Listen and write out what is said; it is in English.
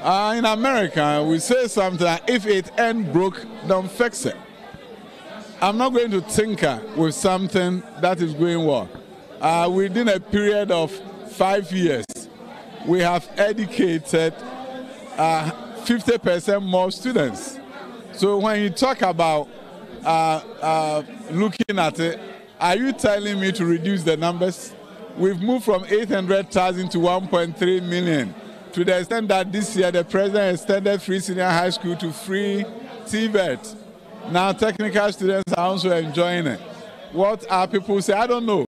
In America, we say something like, if it ain't broke, don't fix it. I'm not going to tinker with something that is going well. Within a period of 5 years, we have educated 50% more students. So when you talk about looking at it, are you telling me to reduce the numbers? We've moved from 800,000 to 1.3 million, to the extent that this year the president extended free senior high school to free TVET. Now technical students are also enjoying it. What are people say? I don't know.